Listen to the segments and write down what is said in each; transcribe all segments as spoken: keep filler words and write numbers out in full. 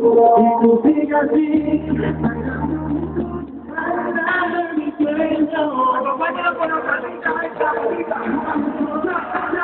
Y tú sigues así, bailando en mi sueño. Acompáñalo con otra cita, esta cita.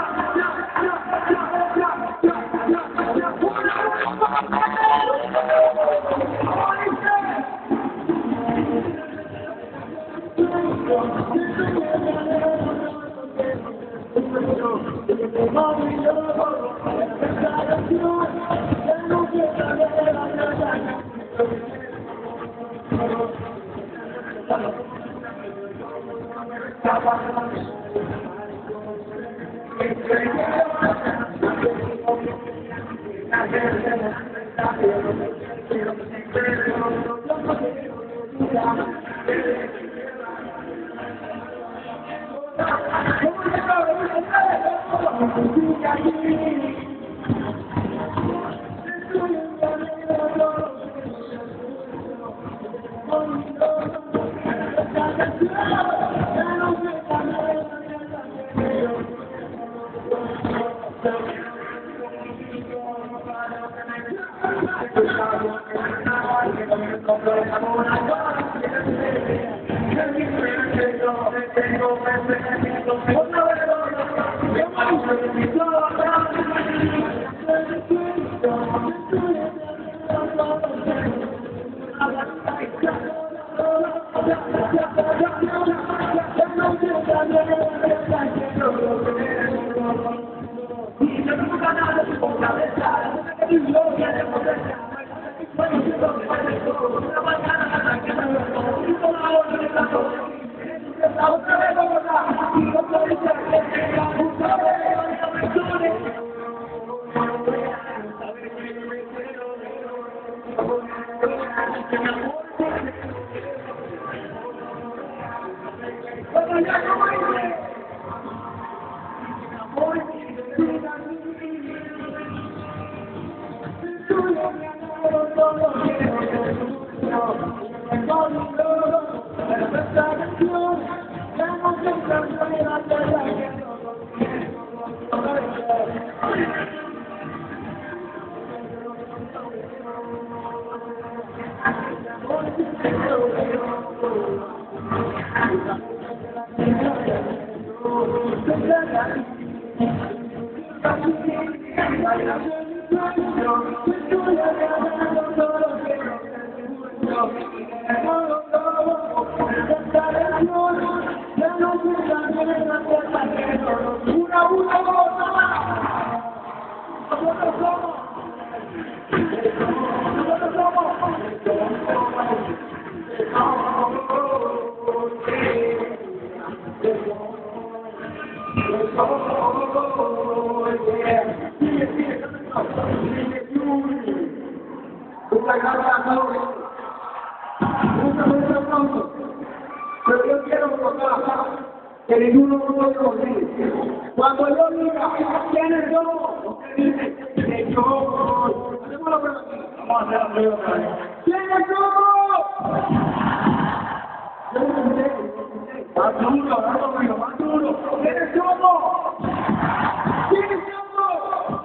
Pero yo quiero notar que ninguno de nosotros dice. Cuando yo diga, ¿quién es yo? Usted dice, que yo. Hacemos la prueba aquí. Vamos a hacer la prueba otra vez. ¿Quién es yo? Yo no sé. Más duro, más duro, más duro. ¿Quién es yo? ¿Quién es yo?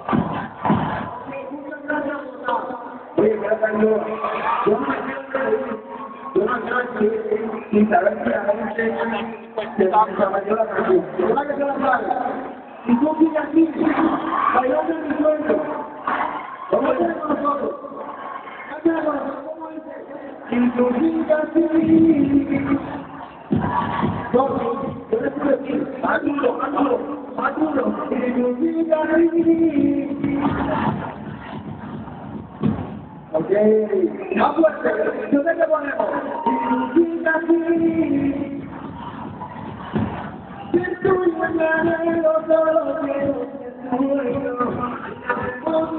Muchas gracias por nada. Oye, gracias a Dios. Yo no me quiero Yo no quiero sin saber que la gente se va a mayor la canción. ¿Verdad que se la sabe? Y tú sigues aquí, bailando en mi sueño. ¿Cómo tienes con nosotros? ¿Qué tienes con nosotros? ¿Cómo dice? Y tú sigues así. No, yo le puedo decir, más duro, más duro, más duro. Y tú sigues así. Ok, más fuerte, yo sé que ponemos. Y así, si tú y mañana yo solo quiero que tú y yo,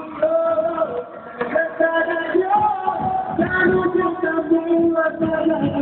conmigo, esta canción, la noche también va a ser la